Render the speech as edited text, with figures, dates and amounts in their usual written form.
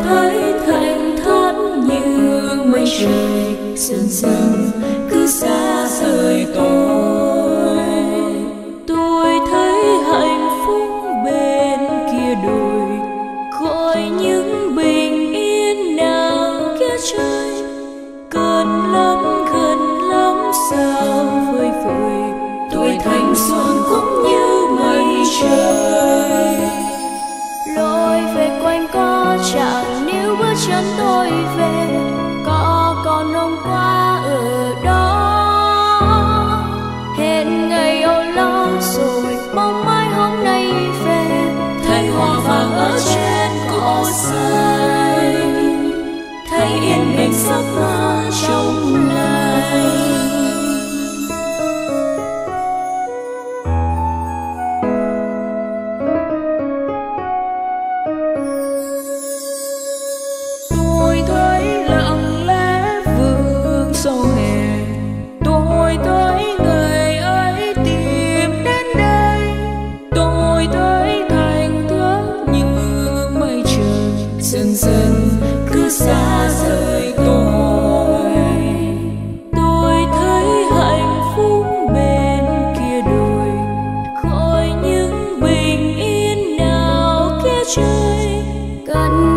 thấy thành thát như mây trời dần dần cứ xa rời tôi. Tôi thấy hạnh phúc bên kia đồi, gọi những bình yên nào kia trời. Gần lắm sao vơi vợi, tuổi thanh xuân cũng như mây trời. Lối về quanh có chẳng níu bước chân tôi về, có còn hôm qua ở đó. Hẹn ngày âu lo rồi mong mai hôm nay về, Thấy hoa vàng ở trên cỏ xanh, thấy yên bình giấc mơ trong lành. Tôi thấy lặng lẽ vương sâu hè, tôi thấy người ấy tìm đến đây. Tôi thấy thành thước như mây trời dần dần cứ xa rời tôi. Tôi thấy hạnh phúc bên kia đồi, gọi những bình yên nào kia trời. gần